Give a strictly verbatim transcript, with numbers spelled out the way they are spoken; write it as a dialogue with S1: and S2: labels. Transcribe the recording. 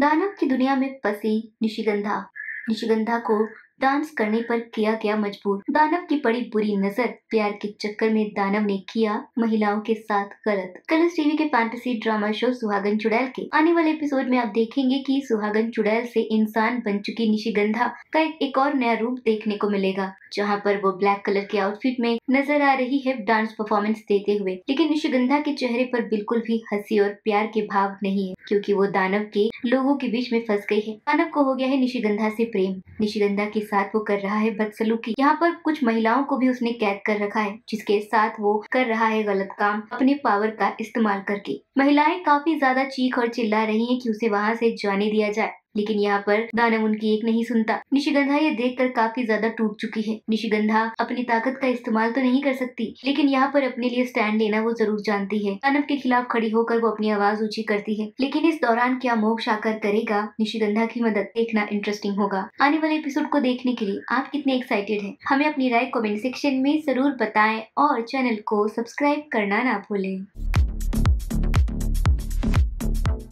S1: दानव की दुनिया में फंसी निशिगंधा निशिगंधा को डांस करने पर किया गया मजबूर। दानव की पड़ी बुरी नजर। प्यार के चक्कर में दानव ने किया महिलाओं के साथ गलत। कलर्स टीवी के fantasy drama show Suhagan Chudail के आने वाले एपिसोड में आप देखेंगे कि सुहागन चुड़ैल से इंसान बन चुकी निशिगंधा का एक, एक और नया रूप देखने को मिलेगा, जहाँ पर वो ब्लैक कलर के आउटफिट में नजर आ रही है डांस परफॉर्मेंस देते हुए। लेकिन निशिगंधा के चेहरे पर बिल्कुल भी हंसी और प्यार के भाव नहीं है, क्योंकि वो दानव के लोगों के बीच में फंस गई है। दानव को हो गया है निशिगंधा से प्रेम। निशिगंधा के साथ वो कर रहा है बदसलूकी। यहाँ पर कुछ महिलाओं को भी उसने कैद कर रखा है, जिसके साथ वो कर रहा है गलत काम अपने पावर का इस्तेमाल करके। महिलाएं काफी ज्यादा चीख और चिल्ला रही हैं कि उसे वहाँ से जाने दिया जाए, लेकिन यहाँ पर दानव उनकी एक नहीं सुनता। निशिगंधा ये देखकर काफी ज्यादा टूट चुकी है। निशिगंधा अपनी ताकत का इस्तेमाल तो नहीं कर सकती, लेकिन यहाँ पर अपने लिए स्टैंड लेना वो जरूर जानती है। दानव के खिलाफ खड़ी होकर वो अपनी आवाज ऊंची करती है, लेकिन इस दौरान क्या मोक्ष आकर करेगा निशिगंधा की मदद, देखना इंटरेस्टिंग होगा। आने वाले एपिसोड को देखने के लिए आप कितने एक्साइटेड हैं? हमें अपनी राय कमेंट सेक्शन में जरूर बताएं और चैनल को सब्सक्राइब करना ना भूलें।